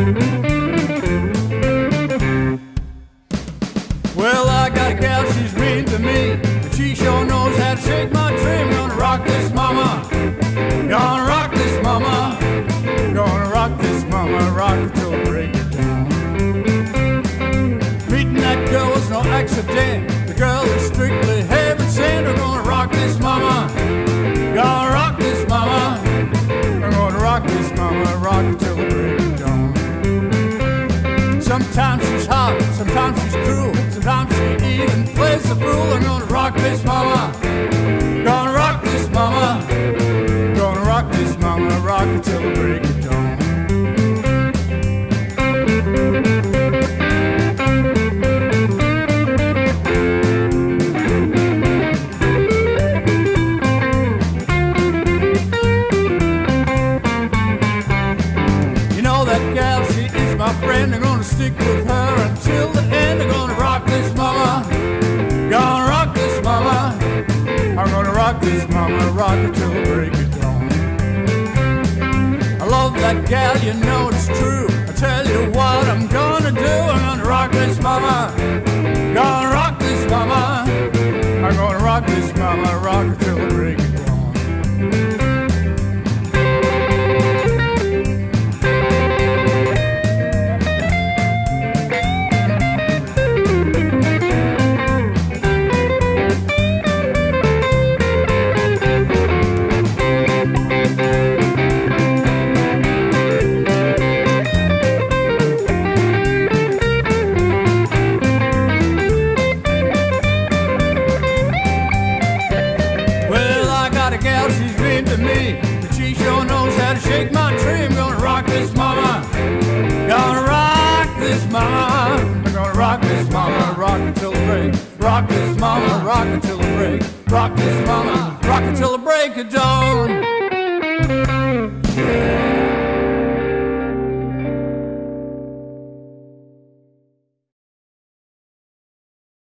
Well, I got a gal, she's mean to me, but she sure knows how to shake my tree. I'm gonna rock this mama, gonna rock this mama, gonna rock this mama, rock her till the break of dawn. Meeting that girl was no accident, the girl is strictly heaven sent. I'm gonna rock this mama, gonna rock this mama, I'm gonna rock this mama, rock her till the break of dawn. Sometimes she's hot, sometimes she's cruel, sometimes she even plays the fool. I'm gonna rock this mama, gonna rock this mama, gonna rock this mama, rock her till the break of dawn. You know that gal, she is my friend. I'm gonna stick with her until the end. I'm gonna rock this mama, gonna rock this mama, I'm gonna rock this mama, rock her till the break of dawn. I love that gal, you know it's true. I tell you what I'm gonna do. I'm gonna rock this mama, gonna rock this mama, I'm gonna rock this mama, rock her till the break of dawn. She's mean to me, but she sure knows how to shake my tree. I'm gonna rock this mama, gonna rock this mama, I'm gonna rock this mama, rock until the break. Rock this mama, rock until the break. Rock this mama, rock until the break of dawn. Yeah.